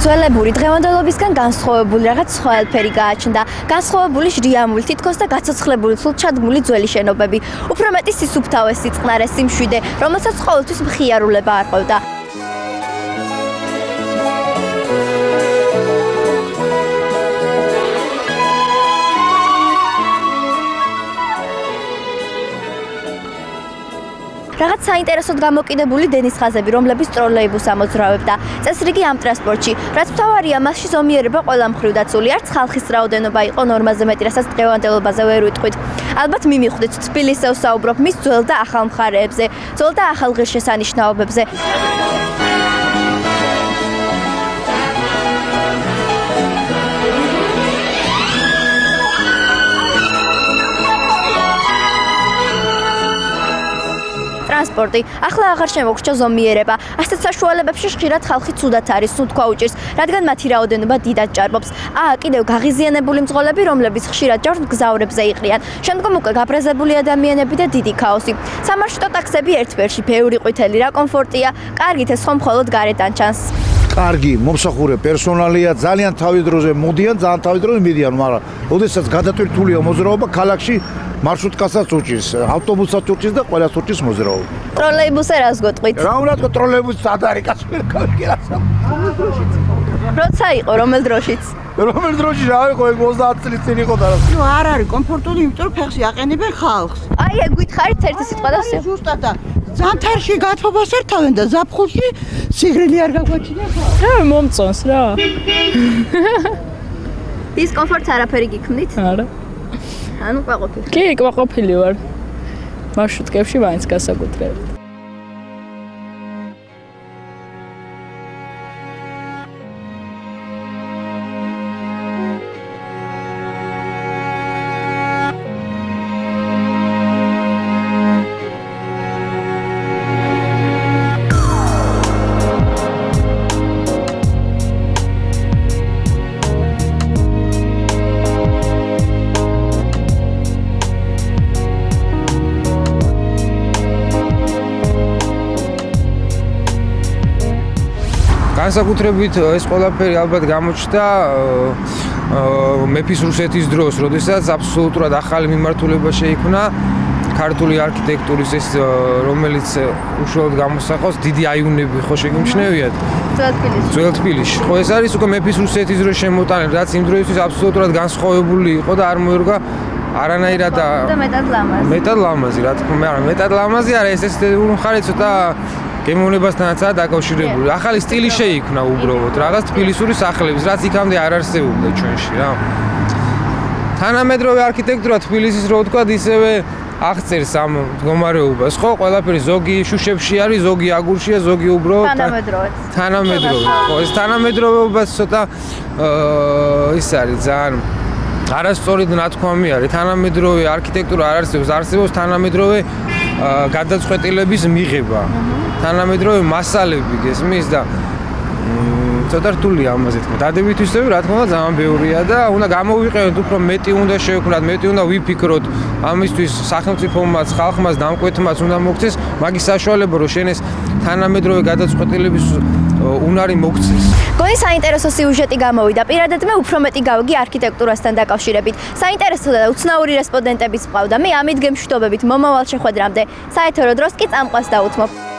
ძველებური დღევანდელობისგან განსხვავებული რაღაც სხვადასხვაი გააჩნდა. განსხვავებული შრიამული თითქოს და გაცოცხლებული სულჩადგმული ძველი შენობები. უფრო მეტი სისუფთავე, სიწყნარე, სიმშვიდე, რომელსაც ყოველთვის მხიარულება არყევდა. Რაღაც საინტერესოდ გამოკიდებული დენის ხაზები, რომლებიც ტროლეიბუსს ამოძრავებდა. წესრიგი ამ ტრანსპორტში, რაც მთავარია, მასში ზომიერება ყველა მხრივ დაცული. არც ხალხის რაოდენობა იყო ნორმაზე მეტი, რასაც დღევანდელობაზე ვერ ვიტყვით. ალბათ მიმიხვდით, თბილისზე ვსაუბრობ მის ძველ და ახალ მხარეებზე, ძველ და ახალ ღირსშესანიშნაობებზე. ტრანსპორტი ახლა აღარ შემოგრჩა ზომიერება. ასეთ საშუალებებში ხშირად ხალხი ცუდად არის, სუნთქვა უჭირს, რადგან მათი რაოდენობა დიდად ჭარბობს. კიდევ გაღიზიანებული მძღოლები, რომლებიც ხშირად ჯერ მგზავრებზე იყრიან. შემდგომ უკვე გაბრაზებული ადამიანები და დიდი ქაოსი. სამარშრუტო ტაქსები ერთბერში, ბევრი ყვითელი, რა კომფორტია. კარგით ეს ხომ მხოლოდ გარედან ჩანს. კარგი, მომსახურე პერსონალია, ძალიან თავის დროზე მოდიან, ძალიან თავის დროზე მიდიან, მაგრამ ოდესაც გადატვირთულია მოძრაობა ქალაქში მარშრუტკასაც უჭირს, ავტობუსსაც უჭირს და ყველას უჭირს მოძრაობა. ტროლეიბუსზე რას გეტყვით? რა უნდა თქვა ტროლეიბუსი სად არის კაცო? კარგი რასა. როცა იყო, რომელ დროშიც? რომელ დროში რა იყო, 30 წლის წინ იყო და რა. ნუ არ არის კომფორტული, იმიტომ რომ ფეხში აყენებენ ხალხს. აი ეგ გითხარით ერთი სიტყვა და ვსე. ზუსტად და ზამთარში გათბობას ერთავენ და ზაფხულში სიგრილი არ გაგვაჩნია ხალხს. რა მომწონს რა. დისკომფორტს არაფერი გიქმნით? არა. ანუ ყვაყოფილი. კი, ყვაყოფილი ვარ. მარშრუტკებში მაინც გასაკუთრებით. განსაკუთრებით ეს ყველაფერი ალბათ გამოჩნდა მეფის რუსეთის დროს, როდესაც აბსოლუტურად ახალი მიმართულება შეიქმნა ქართული არქიტექტურის ეს რომელიც უშუალოდ გამოსახავს დიდი აივნები ხო შეგიმჩნევიათ ძველ თბილისში. ხო ეს არის უკვე მეფის რუსეთის დროს შემოტანილი, რაც იმ დროისთვის აბსოლუტურად განსხვავებული იყო და არ მოერგა არანაირად და მეტად ლამაზი. მეტად ლამაზი, რა თქმა უნდა, მეტად ლამაზი არა, ეს ესთეტიკური მხარე ცოტა გემოვნებასთანაცაა დაკავშირებული. ახალი სტილი შეიქმნა უბრალოდ, რაღაც თბილისური სახლების, რაც იქამდე არ არსებობდა ჩვენში რა. თანამედროვე არქიტექტურა თბილისის რო ვთქვა, ისევე აღწერს ამ მდგომარეობას, ხო, ყველაფერი ზოგი შუშებში არის, ზოგი აგურშია, ზოგი უბრალოდ თანამედროვე. ხო, ეს თანამედროვეობა ცოტა ის არის ძალიან არასწორი ნათქვამი არის. თანამედროვე არქიტექტურა არ არსებობს, არსებობს თანამედროვე გადაწყვეტილების მიღება. თანამედროვე მასალები გესმის და ცოტა რთულია ამაზე თქმა. დადებითისები რა თქმა უნდა ძალიან ბევრია და უნდა გამოვიყენოთ უფრო მეტი უნდა შევქმნათ, მეტი უნდა ვიფიქროთ ამისთვის სახელმწიფომაც, ხალხმაც, დამკვეთმაც უნდა მოქცეს მაგის საშუალება რომ შენ ეს თანამედროვე გადაწყვეტილების უნარი მოქცეს. გონი საინტერესო სიუჟეტი გამოვიდა. პირადად მე უფრო მეტი გავიგე არქიტექტურასთან დაკავშირებით. საინტერესო და უცნაური რესპონდენტებიც მყავდა. მე ამით გემშვიდობებით მომავალ შეხვედრამდე. საეთერო დროს კი წამყვას დაუთმობ.